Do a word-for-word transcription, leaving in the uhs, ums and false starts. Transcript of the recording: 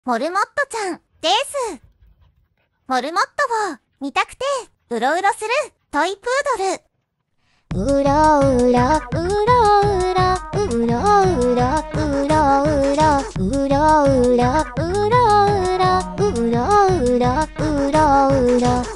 モルモットちゃんです。モルモットを見たくてうろうろするトイプードル。うろうろうろうろうろうろうろうろうろうろうろうろうろうろうろうろうろ